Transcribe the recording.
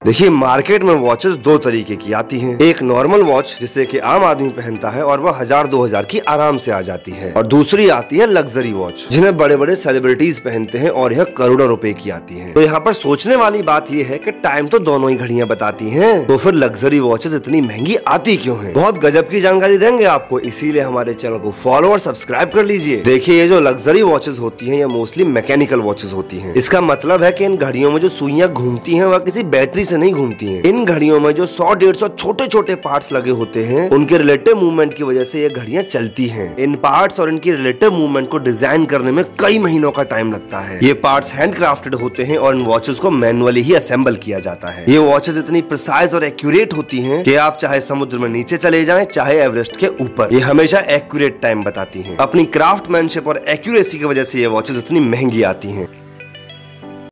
देखिए, मार्केट में वॉचेस दो तरीके की आती हैं। एक नॉर्मल वॉच जिसे कि आम आदमी पहनता है और वह 1000-2000 की आराम से आ जाती है, और दूसरी आती है लग्जरी वॉच जिन्हें बड़े बड़े सेलिब्रिटीज पहनते हैं और यह करोड़ों रुपए की आती है। तो यहाँ पर सोचने वाली बात यह है कि टाइम तो दोनों ही घड़ियां बताती हैं, तो फिर लग्जरी वॉचेस इतनी महंगी आती क्यों हैं? बहुत गजब की जानकारी देंगे आपको, इसीलिए हमारे चैनल को फॉलो और सब्सक्राइब कर लीजिए। देखिए, ये जो लग्जरी वॉचेस होती है, ये मोस्टली मैकेनिकल वॉचेस होती है। इसका मतलब है कि इन घड़ियों में जो सुइयां घूमती है वह किसी बैटरी से नहीं घूमती है। इन घड़ियों में जो 100-150 छोटे छोटे पार्ट्स लगे होते हैं, उनके रिलेटिव मूवमेंट की वजह से ये घड़ियां चलती हैं। इन पार्ट्स और इनकी रिलेटिव मूवमेंट को डिजाइन करने में कई महीनों का टाइम लगता है। ये पार्ट्स हैंडक्राफ्टेड होते हैं और इन वॉचेस को मैनुअली ही असेंबल किया जाता है। ये वॉचेस इतनी प्रिसाइज और एक्यूरेट होती हैं कि आप चाहे समुद्र में नीचे चले जाएं, चाहे एवरेस्ट के ऊपर, ये हमेशा एक्यूरेट टाइम बताती हैं। अपनी क्राफ्टमैनशिप और एक्यूरेसी की वजह से ये वॉचेस इतनी महंगी आती हैं।